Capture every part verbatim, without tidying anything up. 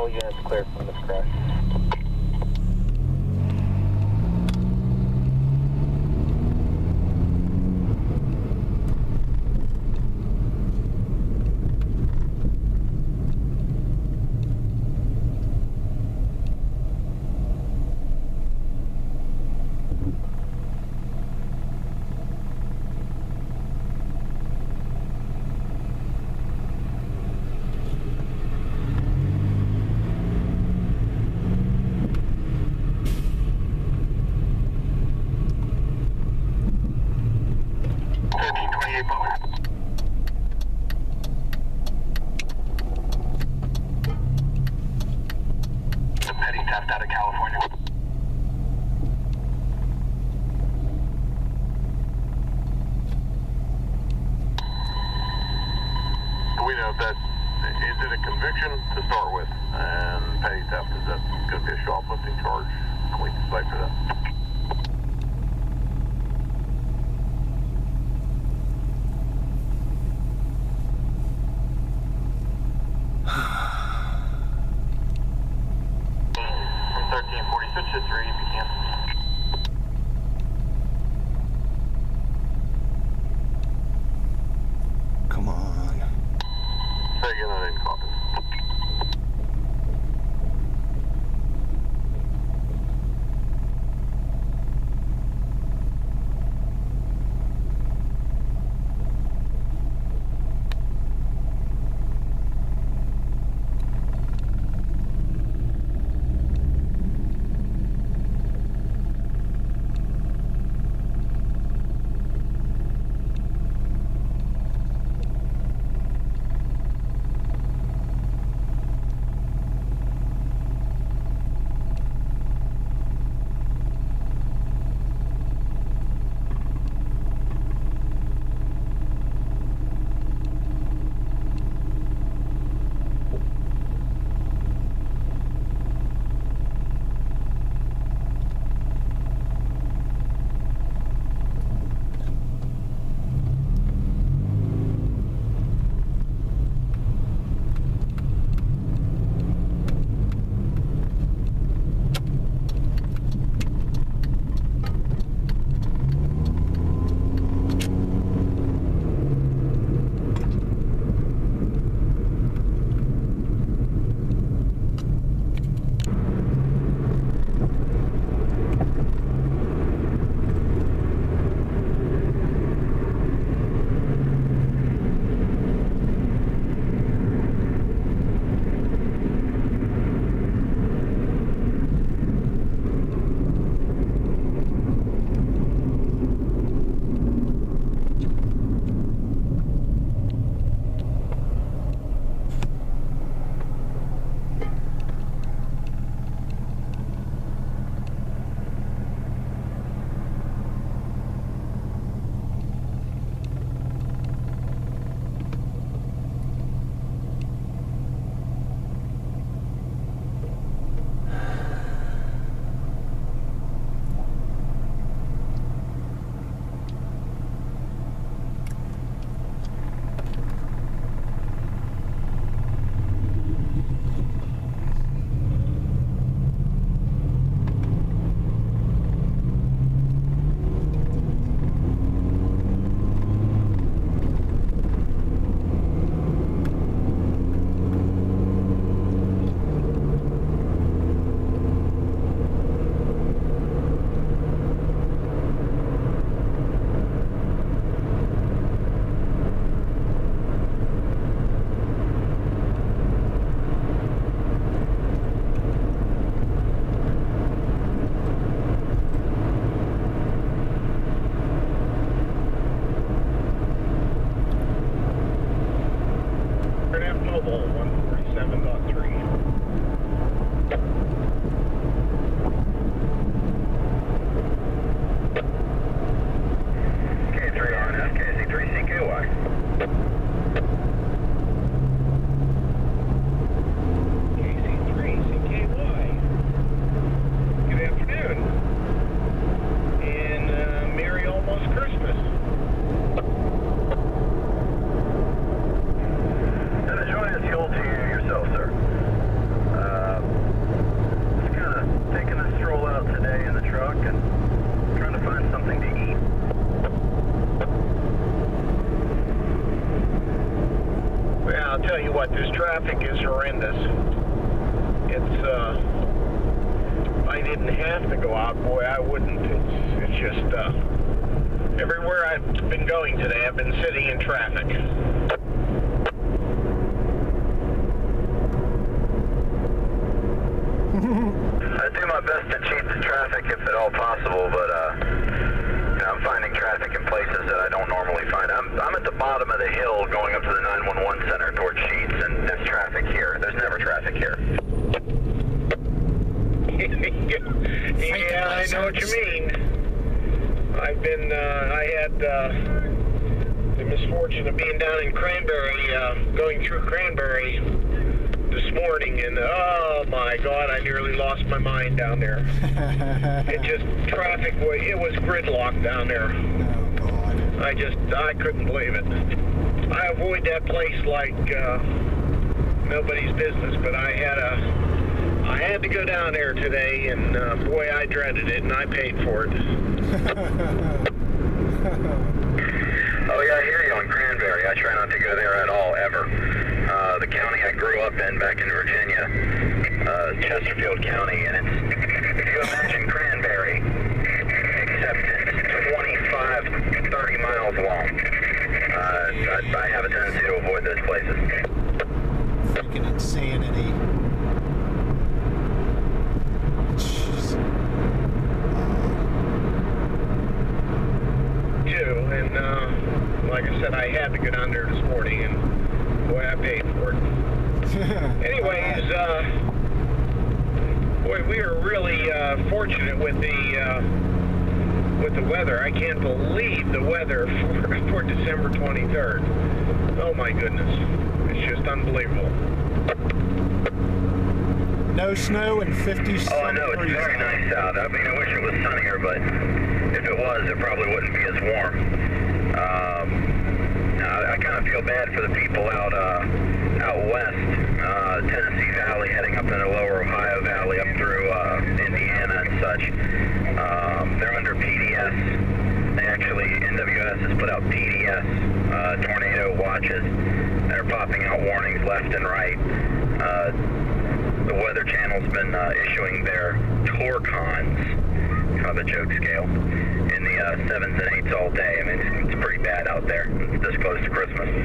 All units clear from this crash. Out of California. We know that is it a conviction to start with, and petty theft, is that going to be a shoplifting charge? Can we decipher that? thirteen forty, switch to three if you can. Come on. Say again, I didn't copy. what, this traffic is horrendous. It's, uh, if I didn't have to go out, boy, I wouldn't. It's, it's just, uh, everywhere I've been going today, I've been sitting in traffic. I do my best to cheat the traffic if at all possible, but, uh, you know, I'm finding traffic in places that I don't normally find. I'm, I'm at the bottom of the hill going up to the nine one one center towards Sheets, and there's traffic here. There's never traffic here. Yeah, I know what you mean. I've been, uh, I had uh, the misfortune of being down in Cranberry, uh, going through Cranberry this morning, and oh my God, I nearly lost my mind down there. It just, traffic, it was gridlocked down there. Oh God. I just, I couldn't believe it. I avoid that place like uh, nobody's business, but I had a, I had to go down there today, and uh, boy, I dreaded it, and I paid for it. Oh yeah, I hear you on Cranberry. I try not to go there at all, ever. Uh, the county I grew up in back in Virginia, uh, Chesterfield County, and it's, if you imagine Cranberry, except it's twenty-five, thirty miles long. Uh, I, I have a tendency to avoid those places. Freaking insanity. Jeez. Too, and uh, like I said, I had to go down there this morning, and boy, I paid for it. Anyways, uh, boy, we are really uh, fortunate with the uh, with the weather. I can't believe the weather for, for December twenty-third. Oh my goodness, it's just unbelievable. No snow and fifty. Oh, I know, it's very nice out. I mean, I wish it was sunnier, but if it was, it probably wouldn't be as warm. Um, I, I kind of feel bad for the people out uh, out west, uh, Tennessee Valley, heading up into the lower Ohio Valley, up through uh, Indiana and such. Um, they're under P D S. They actually, N W S has put out P D S, uh, tornado watches. They're popping out warnings left and right. Uh, the Weather Channel's been uh, issuing their Torcons, kind of a joke scale, in the uh, sevens and eights all day. I mean, it's, it's pretty bad out there. It's this close to Christmas.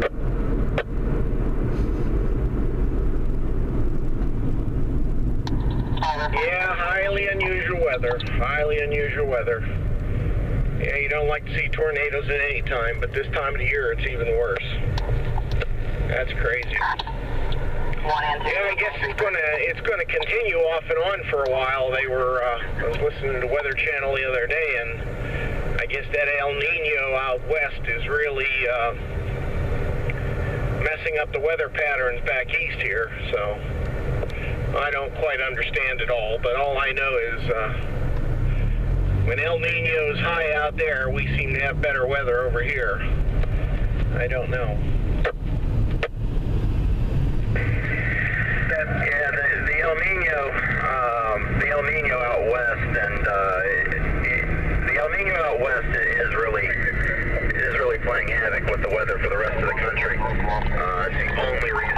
Yeah, highly unusual weather. Highly unusual weather. Yeah, you don't like to see tornadoes at any time, but this time of the year it's even worse. That's crazy. Yeah, I guess it's gonna it's gonna continue off and on for a while. They were uh, I was listening to the Weather Channel the other day, and I guess that El Nino out west is really uh, messing up the weather patterns back east here. So I don't quite understand it all, but all I know is uh, when El Nino's high out there, we seem to have better weather over here. I don't know. Yeah, the, the El Nino, um, the El Nino out west, and uh, it, it, the El Nino out west is really is really playing havoc with the weather for the rest of the country. Uh, it's the only reason